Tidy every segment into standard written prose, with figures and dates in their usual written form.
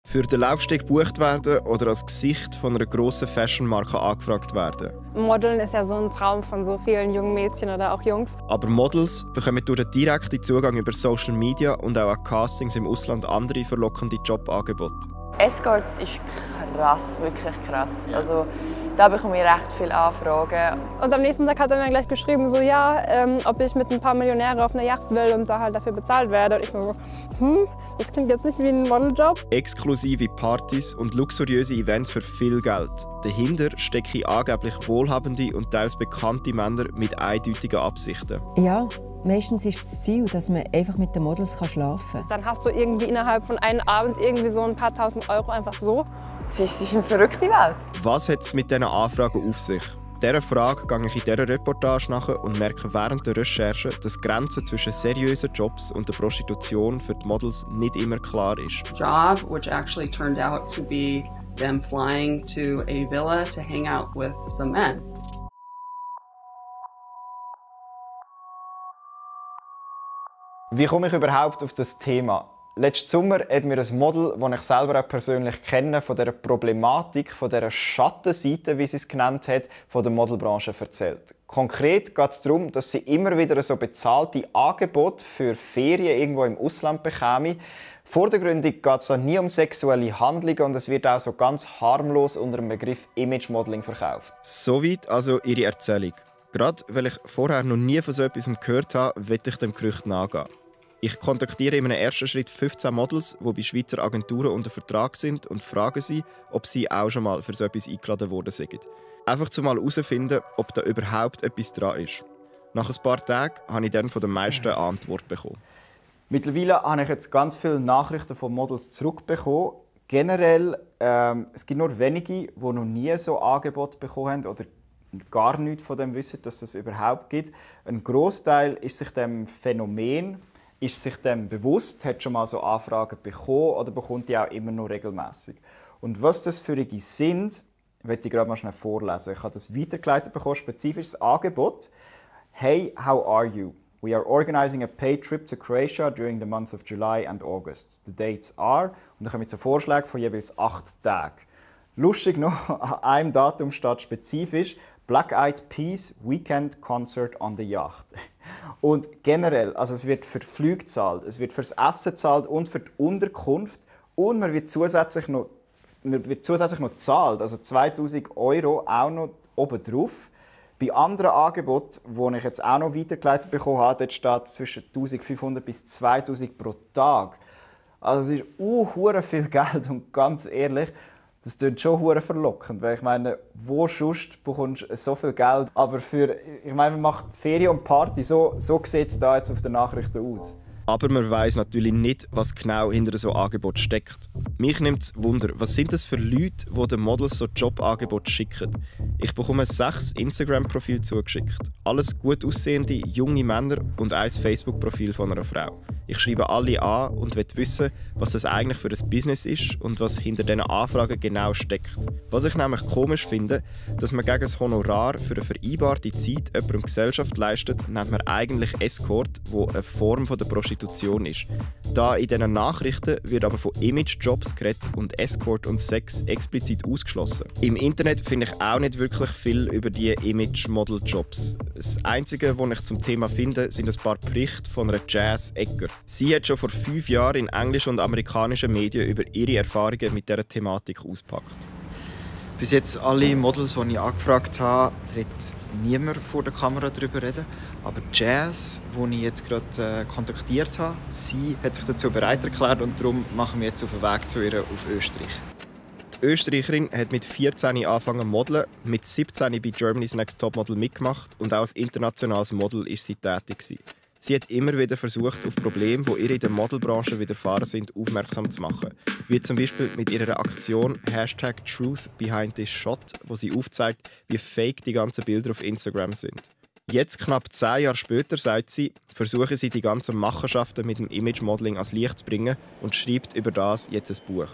Für den Laufsteg gebucht werden oder als Gesicht von einer grossen Fashion-Marke angefragt werden. Modeln ist ja so ein Traum von so vielen jungen Mädchen oder auch Jungs. Aber Models bekommen durch den direkten Zugang über Social Media und auch an Castings im Ausland andere verlockende Jobangebote. Escorts ist krass, wirklich krass. Also, da bekomme ich recht viele Anfragen. Und am nächsten Tag hat er mir gleich geschrieben, so ja, ob ich mit ein paar Millionären auf einer Yacht will und da halt dafür bezahlt werde. Und ich war so, das klingt jetzt nicht wie ein Modeljob. Exklusive Partys und luxuriöse Events für viel Geld. Dahinter stecken angeblich wohlhabende und teils bekannte Männer mit eindeutigen Absichten. Ja, meistens ist das Ziel, dass man einfach mit den Models schlafen kann. Dann hast du irgendwie innerhalb von einem Abend irgendwie so ein paar tausend Euro einfach so. Es ist eine verrückte Welt. Was hat es mit diesen Anfragen auf sich? Dieser Frage gehe ich in dieser Reportage nach und merke während der Recherche, dass die Grenze zwischen seriösen Jobs und der Prostitution für die Models nicht immer klar ist. Job, which actually turned out to be them flying to a villa to hang out with some men. Wie komme ich überhaupt auf das Thema? Letzten Sommer hat mir ein Model, das ich selber auch persönlich kenne, von dieser Problematik, von dieser Schattenseite, wie sie es genannt hat, von der Modelbranche erzählt. Konkret geht es darum, dass sie immer wieder so bezahlte Angebote für Ferien irgendwo im Ausland bekäme. Vor der Gründung geht es nie um sexuelle Handlungen und es wird auch so ganz harmlos unter dem Begriff Image Modeling verkauft. Soweit also ihre Erzählung. Gerade weil ich vorher noch nie von so etwas gehört habe, will ich dem Gerücht nachgehen. Ich kontaktiere in einem ersten Schritt 15 Models, die bei Schweizer Agenturen unter Vertrag sind und frage sie, ob sie auch schon mal für so etwas eingeladen worden sind. Einfach mal herausfinden, ob da überhaupt etwas dran ist. Nach ein paar Tagen habe ich dann von den meisten eine Antwort bekommen. Mittlerweile habe ich jetzt ganz viele Nachrichten von Models zurückbekommen. Generell, es gibt nur wenige, die noch nie so Angebote bekommen haben oder gar nichts von dem wissen, dass es das überhaupt gibt. Ein Großteil ist sich dem Phänomen bewusst, hat schon mal so Anfragen bekommen oder bekommt die auch immer noch regelmäßig. Und was das für die sind, möchte ich gerade mal schnell vorlesen. Ich habe das weitergeleitet bekommen, spezifisches Angebot. Hey, how are you? We are organizing a paid trip to Croatia during the month of July and August. The dates are, und dann kommen wir zu Vorschlägen von jeweils 8 Tagen. Lustig noch, an einem Datum steht spezifisch Black Eyed Peas Weekend Concert on the Yacht. Und generell, also es wird für die Flüge gezahlt, es wird für das Essen gezahlt und für die Unterkunft und man wird zusätzlich noch gezahlt, also 2000 € auch noch obendrauf. Bei anderen Angeboten, die ich jetzt auch noch weitergeleitet bekommen habe, dort steht zwischen 1500 bis 2000 pro Tag. Also es ist viel Geld und ganz ehrlich, das klingt schon hure verlockend, weil ich meine, wo sonst bekommst du so viel Geld? Aber man macht Ferien und Party, so sieht es da jetzt auf den Nachrichten aus. Aber man weiss natürlich nicht, was genau hinter so Angebot steckt. Mich nimmt es Wunder, was sind das für Leute, die den Models so Jobangebote schicken? Ich bekomme 6 Instagram-Profile zugeschickt. Alles gut aussehende, junge Männer und ein Facebook-Profil von einer Frau. Ich schreibe alle an und will wissen, was das eigentlich für ein Business ist und was hinter diesen Anfragen genau steckt. Was ich nämlich komisch finde, dass man gegen das Honorar für eine vereinbarte Zeit jemandem Gesellschaft leistet, nennt man eigentlich Escort, wo eine Form von der Prostitution ist. Da in diesen Nachrichten wird aber von Image-Jobs geredet und Escort und Sex explizit ausgeschlossen. Im Internet finde ich auch nicht wirklich viel über die Image-Model-Jobs. Das Einzige, was ich zum Thema finde, sind ein paar Berichte von einer Jazz Egger. Sie hat schon vor 5 Jahren in englischen und amerikanischen Medien über ihre Erfahrungen mit dieser Thematik ausgepackt. Bis jetzt alle Models, die ich angefragt habe, wird niemand vor der Kamera darüber reden. Aber Jazz, die ich jetzt gerade kontaktiert habe, sie hat sich dazu bereit erklärt und darum machen wir jetzt auf den Weg zu ihr auf Österreich. Die Österreicherin hat mit 14 angefangen zu modeln, mit 17 bei Germany's Next Topmodel mitgemacht und auch als internationales Model ist sie tätig. Sie hat immer wieder versucht, auf Probleme, die ihr in der Modelbranche widerfahren sind, aufmerksam zu machen. Wie zum Beispiel mit ihrer Aktion #TruthBehindThisShot, wo sie aufzeigt, wie fake die ganzen Bilder auf Instagram sind. Jetzt, knapp 10 Jahre später, sagt sie, versuche sie die ganzen Machenschaften mit dem Image-Modeling ans Licht zu bringen und schreibt über das jetzt ein Buch.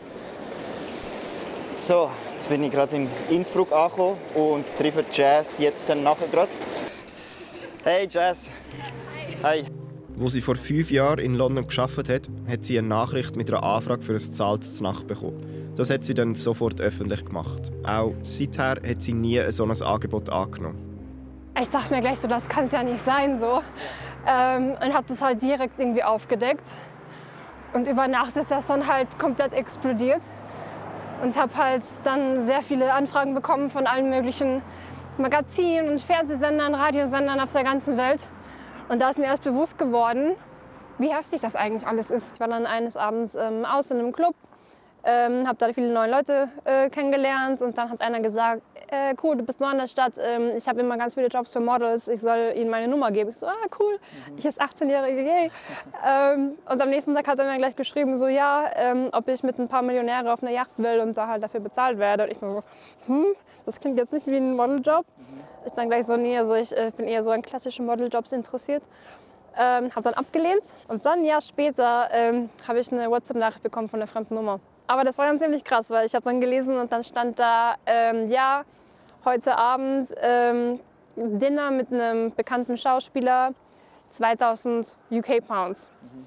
So, jetzt bin ich gerade in Innsbruck angekommen und treffe Jazz jetzt dann nachher gerade. Hey Jazz! Hi! Wo sie vor 5 Jahren in London gearbeitet hat, hat sie eine Nachricht mit einer Anfrage für ein zahltes Nacht bekommen. Das hat sie dann sofort öffentlich gemacht. Auch seither hat sie nie so ein Angebot angenommen. Ich dachte mir gleich so, das kann es ja nicht sein so. Und habe das halt direkt irgendwie aufgedeckt. Und über Nacht ist das dann halt komplett explodiert. Und habe halt dann sehr viele Anfragen bekommen von allen möglichen Magazinen und Fernsehsendern, Radiosendern auf der ganzen Welt. Und da ist mir erst bewusst geworden, wie heftig das eigentlich alles ist. Ich war dann eines Abends aus in einem Club, habe da viele neue Leute kennengelernt und dann hat einer gesagt, cool, du bist neu in der Stadt, ich habe immer ganz viele Jobs für Models, ich soll ihnen meine Nummer geben. Ich so, cool, ich als 18-Jährige, yay. Und am nächsten Tag hat er mir gleich geschrieben, so ja, ob ich mit ein paar Millionären auf eine Yacht will und da halt dafür bezahlt werde. Und ich mir so, das klingt jetzt nicht wie ein Modeljob. Ich dann gleich so, nee, also ich bin eher so an klassischen Modeljobs interessiert. Habe dann abgelehnt und dann ein Jahr später habe ich eine WhatsApp-Nachricht bekommen von einer fremden Nummer. Aber das war dann ziemlich krass, weil ich habe dann gelesen und dann stand da, ja, heute Abend Dinner mit einem bekannten Schauspieler, 2000 UK-Pounds.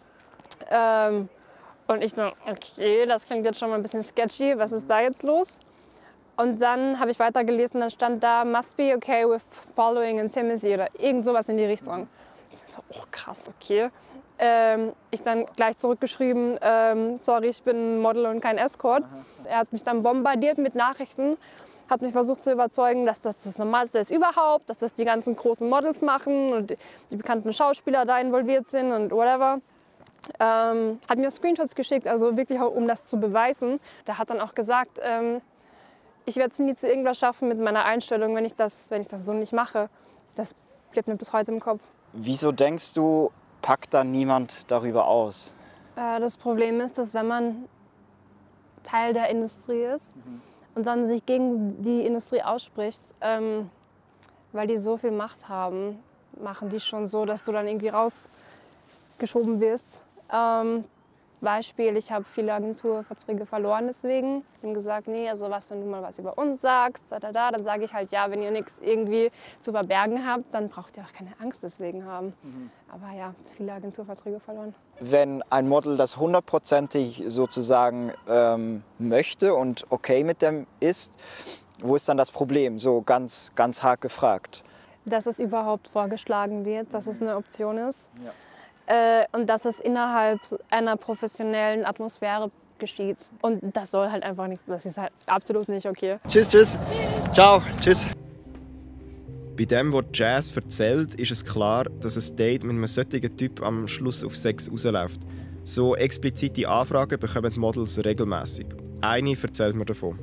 Und ich dachte, okay, das klingt jetzt schon mal ein bisschen sketchy, was ist da jetzt los? Und dann habe ich weitergelesen, dann stand da, must be okay with following intimacy oder irgend sowas in die Richtung. Ich dachte so, oh krass, okay. Ich dann gleich zurückgeschrieben, sorry, ich bin Model und kein Escort. Er hat mich dann bombardiert mit Nachrichten, hat mich versucht zu überzeugen, dass das das Normalste ist überhaupt, dass das die ganzen großen Models machen und die bekannten Schauspieler da involviert sind und whatever. Hat mir Screenshots geschickt, also wirklich auch, um das zu beweisen. Der hat dann auch gesagt, ich werde es nie zu irgendwas schaffen mit meiner Einstellung, wenn ich das so nicht mache. Das bleibt mir bis heute im Kopf. Wieso denkst du, packt da niemand darüber aus? Das Problem ist, dass wenn man Teil der Industrie ist und dann sich gegen die Industrie ausspricht, weil die so viel Macht haben, machen die schon so, dass du dann irgendwie rausgeschoben wirst. Beispiel, ich habe viele Agenturverträge verloren deswegen. Ich habe gesagt, nee, also was, wenn du mal was über uns sagst, dann sage ich halt, ja, wenn ihr nichts irgendwie zu verbergen habt, dann braucht ihr auch keine Angst deswegen haben. Aber ja, viele Agenturverträge verloren. Wenn ein Model das 100%ig sozusagen möchte und okay mit dem ist, wo ist dann das Problem? So ganz hart gefragt. Dass es überhaupt vorgeschlagen wird, dass es eine Option ist. Ja. Und dass es innerhalb einer professionellen Atmosphäre geschieht. Und das soll halt einfach nicht, das ist halt absolut nicht okay. Tschüss, tschüss. Ciao, tschüss. Bei dem, was Jazz erzählt, ist es klar, dass ein Date mit einem solchen Typ am Schluss auf Sex rausläuft. So explizite Anfragen bekommen Models regelmäßig. Eine erzählt mir davon.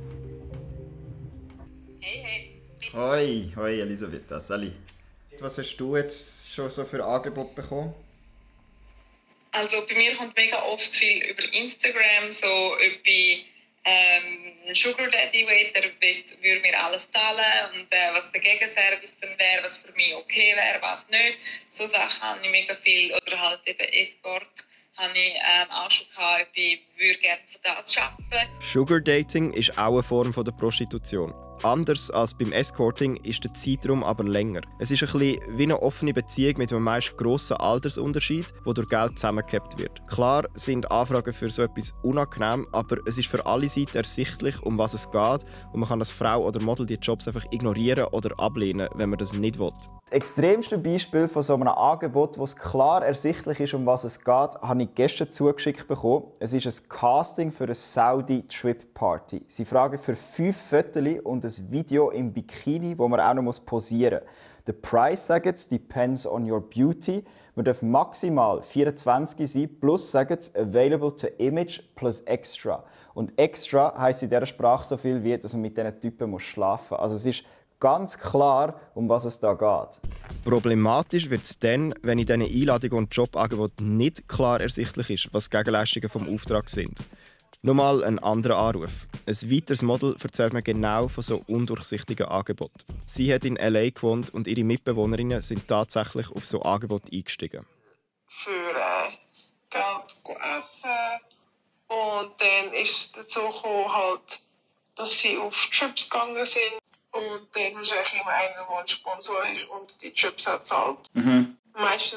Hey. Hoi Elisabeth, Sally. Was hast du jetzt schon so für Angebot bekommen? Also bei mir kommt mega oft viel über Instagram, so ob ich einen Sugar Daddy will, der würde mir alles zahlen und was der Gegenservice dann wäre, was für mich okay wäre, was nicht. So Sachen habe ich mega viel. Oder halt eben Escort habe ich auch schon gehabt, ich würde gerne für das arbeiten. Sugar Dating ist auch eine Form der Prostitution. Anders als beim Escorting ist der Zeitraum aber länger. Es ist ein bisschen wie eine offene Beziehung mit einem meist grossen Altersunterschied, wo durch Geld zusammengehabt wird. Klar sind Anfragen für so etwas unangenehm, aber es ist für alle Seiten ersichtlich, um was es geht und man kann als Frau oder Model die Jobs einfach ignorieren oder ablehnen, wenn man das nicht will. Das extremste Beispiel von so einem Angebot, wo es klar ersichtlich ist, um was es geht, habe ich gestern zugeschickt bekommen. Es ist ein Casting für eine Saudi-Trip-Party. Sie fragen für 5 Fotos und ein Video im Bikini, wo man auch noch posieren muss. Der Preis, sagen sie, depends on your beauty. Man darf maximal 24 sein, plus, sagen sie, available to image plus extra. Und extra heisst in dieser Sprache so viel wie, dass man mit diesen Typen schlafen muss. Also es ist ganz klar, um was es da geht. Problematisch wird es dann, wenn in diesen Einladungen und Jobangeboten nicht klar ersichtlich ist, was die Gegenleistungen vom Auftrag sind. Nochmal ein anderer Anruf. Ein weiteres Model erzählt mir genau von so undurchsichtigen Angeboten. Sie hat in L.A. gewohnt und ihre Mitbewohnerinnen sind tatsächlich auf so Angebote eingestiegen. Für Geld essen. Und dann ist es dazu gekommen, halt, dass sie auf Trips gegangen sind. Und dann ist eigentlich immer einer, der ein Sponsor ist und die Trips auch zahlt. Meistens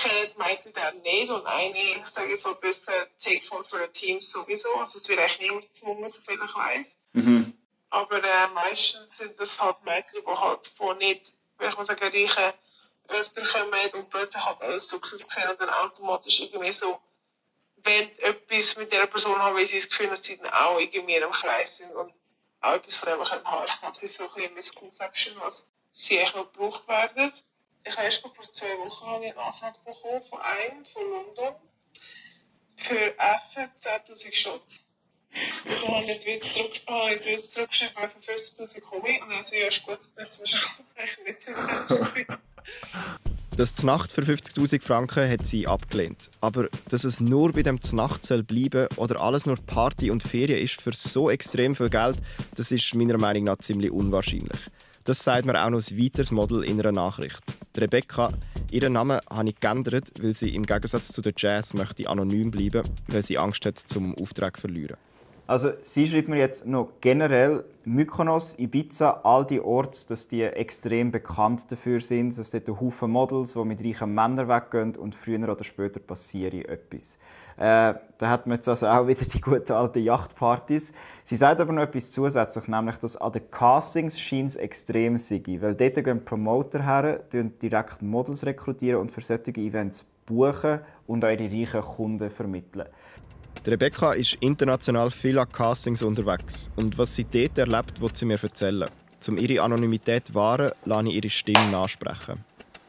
kennen die Mädchen dann nicht und eine, ich sage so ein bisschen, takes one for the team sowieso. Also es wird eigentlich niemand gezwungen, so viel ich weiss. Mhm. Aber meistens sind das halt Mädchen, die halt von nicht, wie ich mal sagen, reichen öfter kommen und plötzlich halt alles Luxus sehen und dann automatisch irgendwie so, wenn etwas mit dieser Person haben, weil sie das Gefühl, dass sie dann auch irgendwie in einem Kreis sind und auch etwas von dem haben. Ich glaube, es ist so ein bisschen Misconception, was sie echt noch gebraucht werden. Ich habe erst vor 2 Wochen eine Anfrage bekommen von einem von London für Essen 10'000 Shots. Und dann habe ich jetzt wieder zurückgeschrieben, weil von 50'000 komme ich. Und dann so, ja, ist gut, das ist eigentlich nicht so. Das Znacht für 50'000 Franken hat sie abgelehnt. Aber dass es nur bei dem Znacht soll bleiben oder alles nur Party und Ferien ist für so extrem viel Geld, das ist meiner Meinung nach ziemlich unwahrscheinlich. Das sagt mir auch noch ein weiteres Model in einer Nachricht. Die Rebecca, ihren Namen habe ich geändert, weil sie im Gegensatz zu der Jazz möchte anonym bleiben, weil sie Angst hat, zum Auftrag zu verlieren. Also sie schreibt mir jetzt noch generell Mykonos, Ibiza, all die Orte, dass die extrem bekannt dafür sind, dass dort ein Haufen Models, die mit reichen Männern weggehen und früher oder später passiert etwas. Da hat man jetzt also auch wieder die guten alten Yachtpartys. Sie sagt aber noch etwas zusätzlich, nämlich, dass an den Castings scheint es extrem sei, weil dort gehen Promoter her, direkt Models rekrutieren und für solche Events buchen und auch ihre reichen Kunden vermitteln. Die Rebecca ist international viel an Castings unterwegs. Und was sie dort erlebt, will sie mir erzählen. Um ihre Anonymität zu wahren, lasse ich ihre Stimme nachsprechen.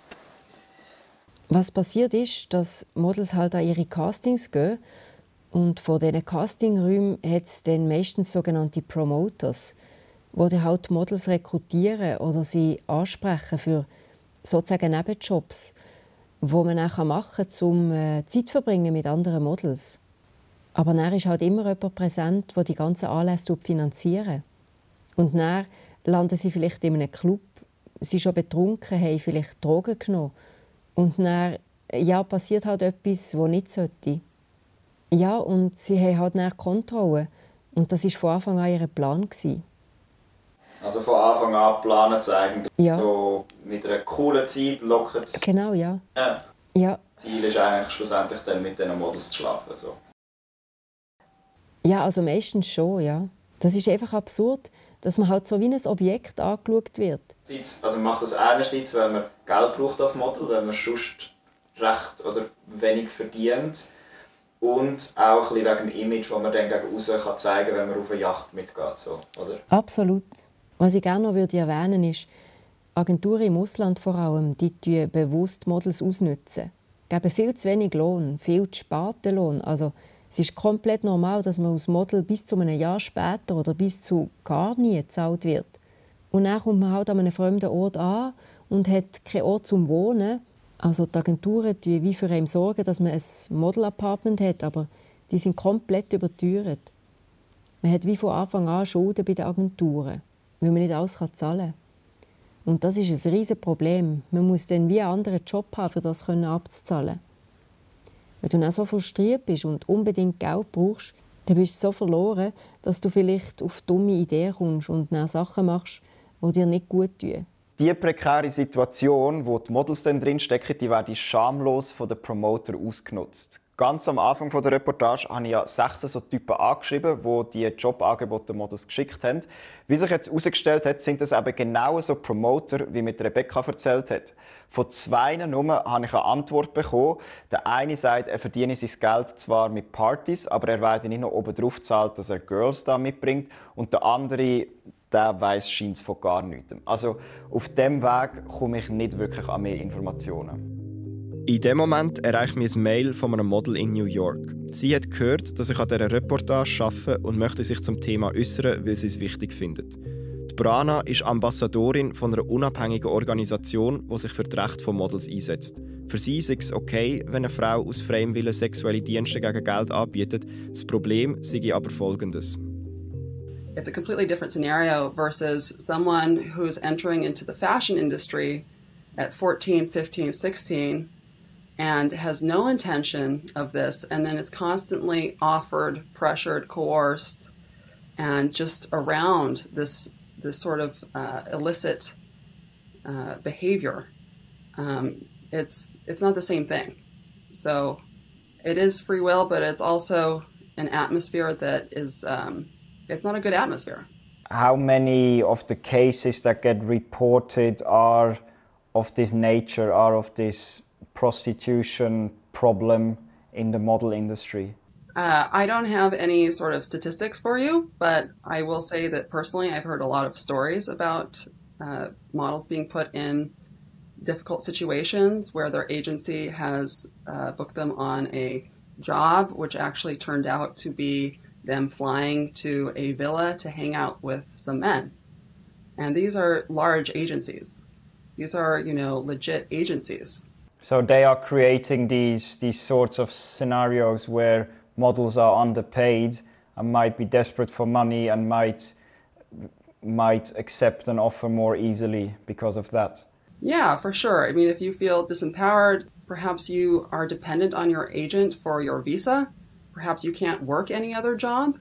Was passiert ist, dass Models halt an ihre Castings gehen und von diesen Castingräumen hat es dann meistens sogenannte Promoters, die dann halt Models rekrutieren oder sie ansprechen für sozusagen Nebenjobs, die man dann machen kann, um Zeit zu verbringen mit anderen Models. Aber dann ist halt immer jemand präsent, der die ganzen Anlässe finanziert. Und dann landen sie vielleicht in einem Club, sie schon betrunken, haben vielleicht Drogen genommen. Und dann passiert halt etwas, das nicht sollte. Ja, und sie haben halt dann Kontrolle. Und das war von Anfang an ihr Plan. Also von Anfang an planen sie eigentlich ja. So mit einer coolen Zeit locken sie. Genau, ja. Ja. Ziel ist eigentlich schlussendlich dann mit diesen Models zu schlafen. So. Ja, also meistens schon, ja. Das ist einfach absurd, dass man halt so wie ein Objekt angeschaut wird. Also man macht das einerseits, weil man Geld braucht als Model, weil man sonst recht oder wenig verdient. Und auch ein bisschen wegen dem Image, das man dann gegen aussen zeigen kann, wenn man auf eine Yacht mitgeht. So, oder? Absolut. Was ich gerne noch erwähnen würde, ist, Agenturen im Ausland vor allem, die bewusst Models ausnutzen. Geben viel zu wenig Lohn, viel zu späten Lohn. Also, es ist komplett normal, dass man als Model bis zu einem Jahr später oder bis zu gar nie gezahlt wird. Und dann kommt man halt an einem fremden Ort an und hat keinen Ort zum Wohnen. Also die Agenturen sorgen wie für einen sorgen, dass man ein Model-Apartment hat, aber die sind komplett überteuert. Man hat wie von Anfang an Schulden bei den Agenturen, weil man nicht alles zahlen kann. Und das ist ein riesiges Problem. Man muss dann wie einen anderen Job haben, um das abzuzahlen. Wenn du dann so frustriert bist und unbedingt Geld brauchst, dann bist du so verloren, dass du vielleicht auf dumme Ideen kommst und dann Sachen machst, die dir nicht gut tun. Die prekäre Situation, wo die Models dann drinstecken, die werden schamlos von den Promoter ausgenutzt. Ganz am Anfang der Reportage habe ich ja 6 so Typen angeschrieben, die die Jobangebote Models geschickt haben. Wie sich jetzt herausgestellt hat, sind das eben genau so Promoter, wie mir Rebecca erzählt hat. Von 2 nur habe ich eine Antwort bekommen. Der eine sagt, er verdiene sein Geld zwar mit Partys, aber er werde nicht noch obendrauf gezahlt, dass er Girls da mitbringt. Und der andere, der weiss scheint von gar nichts. Also auf diesem Weg komme ich nicht wirklich an mehr Informationen. In dem Moment erreicht mich ein Mail von einem Model in New York. Sie hat gehört, dass ich an dieser Reportage arbeite und möchte sich zum Thema äußern, weil sie es wichtig findet. Die Brana ist Ambassadorin von einer unabhängigen Organisation, die sich für die Rechte von Models einsetzt. Für sie ist es okay, wenn eine Frau aus freiem Willen sexuelle Dienste gegen Geld anbietet. Das Problem sei aber folgendes. It's a completely different scenario versus someone who's entering into the fashion industry at 14, 15, 16 and has no intention of this and then is constantly offered, pressured, coerced, and just around this sort of illicit behavior. It's not the same thing. So it is free will, but it's also an atmosphere that is, it's not a good atmosphere. How many of the cases that get reported are of this nature, are of this prostitution problem in the model industry? I don't have any sort of statistics for you, but I will say that personally I've heard a lot of stories about models being put in difficult situations where their agency has booked them on a job which actually turned out to be them flying to a villa to hang out with some men. And these are large agencies. These are, legit agencies. So they are creating these sorts of scenarios where models are underpaid and might be desperate for money and might accept an offer more easily because of that. Yeah, for sure. I mean, if you feel disempowered, perhaps you are dependent on your agent for your visa. Perhaps you can't work any other job.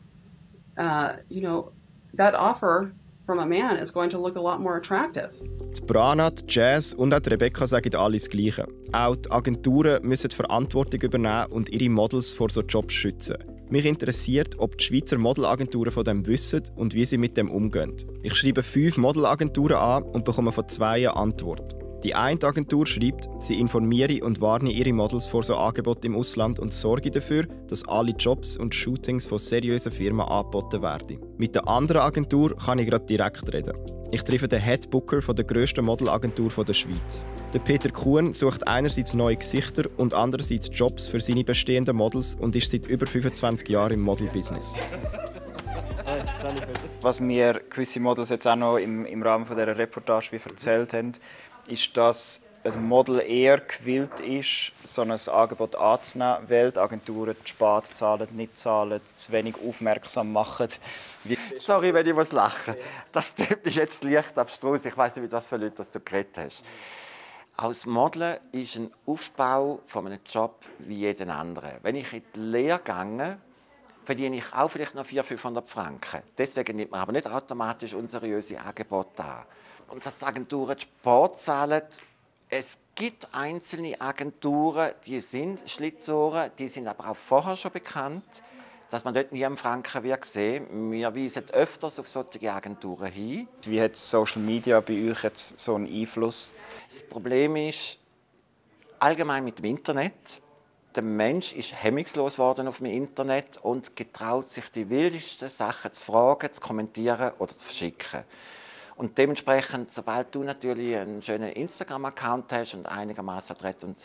That offer from a man is going to look a lot more attractive. Die Brana, die Jazz und auch die Rebecca sagen alles Gleiche. Auch die Agenturen müssen die Verantwortung übernehmen und ihre Models vor so Jobs schützen. Mich interessiert, ob die Schweizer Modelagenturen von dem wissen und wie sie mit dem umgehen. Ich schreibe 5 Modelagenturen an und bekomme von 2 eine Antwort. Die eine Agentur schreibt, sie informiere und warne ihre Models vor so Angeboten im Ausland und sorge dafür, dass alle Jobs und Shootings von seriösen Firmen angeboten werden. Mit der anderen Agentur kann ich gerade direkt reden. Ich treffe den Headbooker von der grössten Modelagentur der Schweiz. Der Peter Kuhn sucht einerseits neue Gesichter und andererseits Jobs für seine bestehenden Models und ist seit über 25 Jahren im Modelbusiness. Was mir gewisse Models jetzt auch noch im Rahmen von dieser Reportage erzählt haben, ist, dass ein Model eher gewillt ist, so ein Angebot anzunehmen, weil die Agenturen zu spät zahlen, nicht zahlen, zu wenig aufmerksam machen. Sorry, wenn ich lachen muss. Das tut mich jetzt leicht abstrus. Ich weiss nicht, mit was für Leuten du geredet hast. Als Model ist ein Aufbau von einem Job wie jeden anderen. Wenn ich in die Lehre gehe, verdiene ich auch vielleicht noch 400-500 Franken. Deswegen nimmt man aber nicht automatisch unseriöse Angebote an. Und dass die Agenturen Sport zahlen, es gibt einzelne Agenturen, die sind Schlitzohren, die sind aber auch vorher schon bekannt, dass man dort nie einen Franken wird sehen. Wir weisen öfters auf solche Agenturen hin. Wie hat Social Media bei euch jetzt so einen Einfluss? Das Problem ist, allgemein mit dem Internet, der Mensch ist hemmungslos geworden auf dem Internet und getraut sich die wildesten Sachen zu fragen, zu kommentieren oder zu verschicken. Und dementsprechend, sobald du natürlich einen schönen Instagram-Account hast und einigermaßen adrett und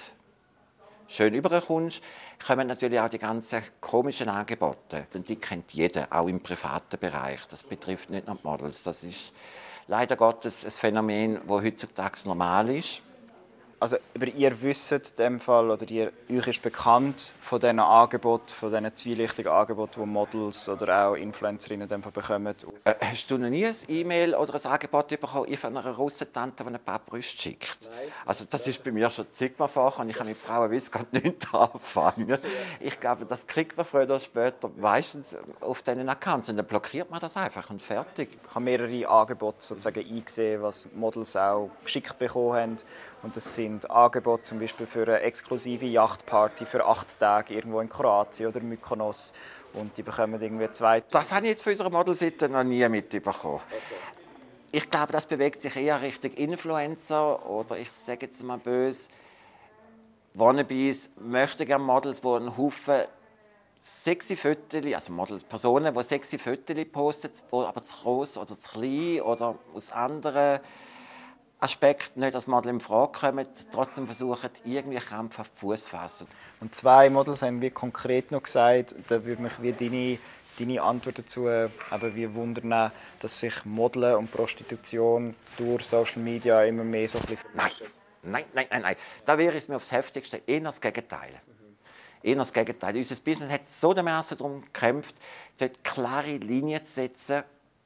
schön überkommst, kommen natürlich auch die ganzen komischen Angebote. Und die kennt jeder, auch im privaten Bereich. Das betrifft nicht nur die Models. Das ist leider Gottes ein Phänomen, das heutzutage normal ist. Also, aber ihr wisst in dem Fall, oder euch ist bekannt von diesen Angeboten, von diesen zwielichtigen Angeboten, die Models oder auch Influencerinnen in dem Fall bekommen? Hast du noch nie ein E-Mail oder ein Angebot bekommen von einer Russentante, die ein paar Brüste schickt? Nein. Also das ist bei mir schon zigmal vorgekommen. Ich habe mit Frauen gar nichts anfangen. Ich glaube, das kriegt man früher oder später meistens auf diesen Accounts. Und dann blockiert man das einfach und fertig. Ich habe mehrere Angebote sozusagen eingesehen, was Models auch geschickt bekommen haben. Und das sind Angebote zum Beispiel für eine exklusive Yachtparty für 8 Tage irgendwo in Kroatien oder Mykonos. Und die bekommen irgendwie 2. Das habe ich jetzt von unserer Modelseite noch nie mitbekommen. Okay. Ich glaube, das bewegt sich eher Richtung Influencer oder ich sage jetzt mal böse, Wannabes möchten gerne Models, die einen Haufen sexy Fotos, also Models, Personen, die sexy Fotos posten, die aber zu groß oder zu klein oder aus anderen Aspekten nicht als Model in Frage kommen, trotzdem versuchen, irgendwie krampfhaft Fuß zu fassen. Und 2 Models haben wir konkret noch gesagt, da würde mich wie deine Antwort dazu aber wie wundern, dass sich Modeln und Prostitution durch Social Media immer mehr so ein bisschen vermischen. Nein. Da wäre es mir aufs Heftigste eher das Gegenteil. Eher das Gegenteil. Unser Business hat so dermaßen darum gekämpft, dort klare Linien zu setzen.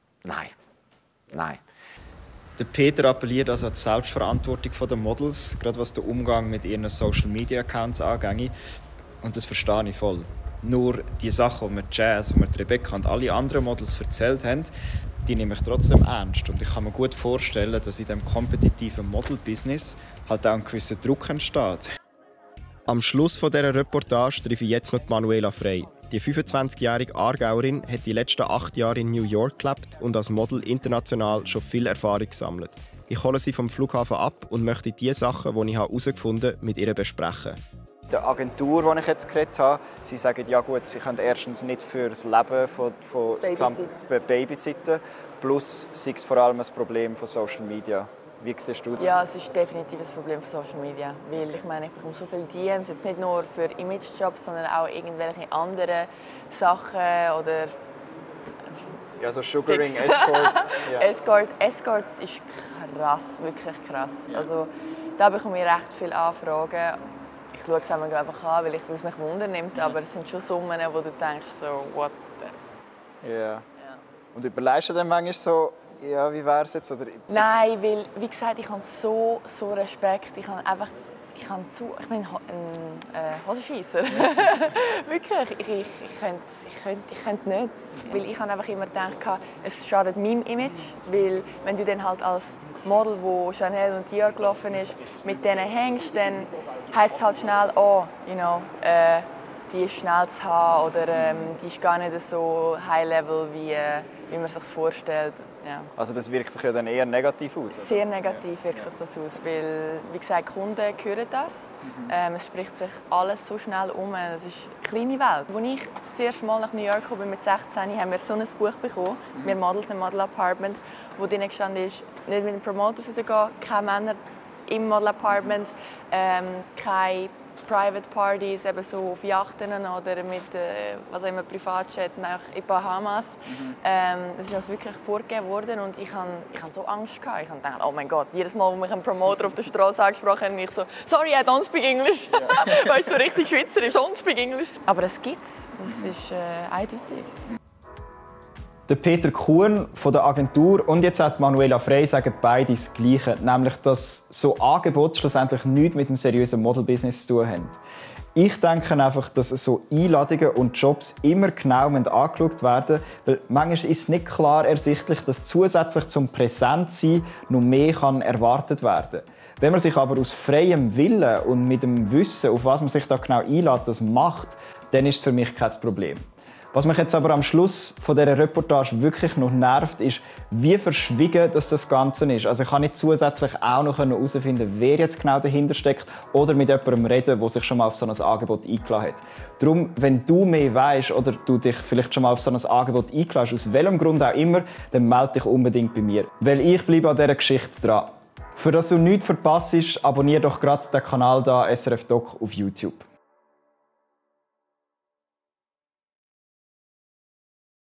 Nein. Der Peter appelliert also an die Selbstverantwortung der Models, gerade was den Umgang mit ihren Social-Media-Accounts angeht. Und das verstehe ich voll. Nur die Sachen, die mir Jazz, die Rebecca und alle anderen Models erzählt haben, die nehme ich trotzdem ernst. Und ich kann mir gut vorstellen, dass in diesem kompetitiven Model-Business halt auch ein gewisser Druck entsteht. Am Schluss dieser Reportage treffe ich jetzt noch Manuela Frey. Die 25-jährige Aargauerin hat die letzten 8 Jahre in New York gelebt und als Model international schon viel Erfahrung gesammelt. Ich hole sie vom Flughafen ab und möchte die Sachen, die ich herausgefunden habe, mit ihr besprechen. Die Agentur, die ich jetzt geredet habe, sie sagen, ja gut, sie können erstens nicht für das Leben von Babysitten, plus sei es vor allem ein Problem von Social Media. Wie siehst du das? Ja, es ist definitiv ein Problem von Social Media, weil ich meine, ich bekomme so viele DMs, jetzt nicht nur für Imagejobs, sondern auch irgendwelche anderen Sachen oder ja, so Sugaring, Escorts. Ja. Escorts ist krass, wirklich krass. Ja. Also, da bekomme ich recht viele Anfragen. Ich schaue es einfach an, weil es mich wundernimmt, aber es sind schon Summen, wo du denkst, so, what the... Yeah. Ja. Und überlegst du dann manchmal so, ja, wie wäre es jetzt? Oder nein, weil, wie gesagt, ich habe so Respekt. Ich bin ein Hosenscheisser. Wirklich, ich könnte nicht. Weil ich habe einfach immer gedacht, es schadet meinem Image. Weil wenn du dann halt als Model, wo Chanel und Dior gelaufen ist, mit denen hängst, dann heisst es halt schnell, oh, die ist schnell zu haben oder die ist gar nicht so high-level, wie man sich das vorstellt. Ja. Also das wirkt sich ja dann eher negativ aus? Oder? Sehr negativ wirkt sich das aus, weil, wie gesagt, Kunden hören das. Es spricht sich alles so schnell um. Es ist eine kleine Welt. Als ich das erste Mal nach New York kam, mit 16, haben wir so ein Buch bekommen, wir Models im Model Apartment, wo drin gestanden ist, nicht mit den Promoters rausgehen, keine Männer im Model Apartment, keine Private Parties, eben so auf Yachten oder mit was auch immer Privatjet nach in Bahamas. Das ist uns wirklich vorgegeben worden und ich hatte so Angst gehabt. Ich habe gedacht, oh mein Gott, jedes Mal, wo mich ein Promoter auf der Straße angesprochen hat, ich so, sorry, I don't speak English. Ja. Weißt du, so richtig Schweizerisch, don't speak English. Aber es gibt's, das ist eindeutig. Der Peter Kuhn von der Agentur und jetzt auch Manuela Frey sagen beide das Gleiche, nämlich dass so Angebote schlussendlich nichts mit dem seriösen Model-Business zu tun haben. Ich denke einfach, dass so Einladungen und Jobs immer genau angeschaut werden müssen, weil manchmal ist es nicht klar ersichtlich, dass zusätzlich zum Präsentsein noch mehr erwartet werden kann. Wenn man sich aber aus freiem Willen und mit dem Wissen, auf was man sich da genau einlädt, das macht, dann ist es für mich kein Problem. Was mich jetzt aber am Schluss von dieser Reportage wirklich noch nervt, ist, wie verschwiegen das Ganze ist. Also ich kann nicht zusätzlich auch noch herausfinden, wer jetzt genau dahinter steckt oder mit jemandem reden, der sich schon mal auf so ein Angebot eingeladen hat. Darum, wenn du mehr weißt oder du dich vielleicht schon mal auf so ein Angebot eingeladen hast, aus welchem Grund auch immer, dann melde dich unbedingt bei mir. Weil ich bleibe an dieser Geschichte dran. Für das du nichts verpasst, abonniere doch gerade den Kanal da SRF Doc auf YouTube.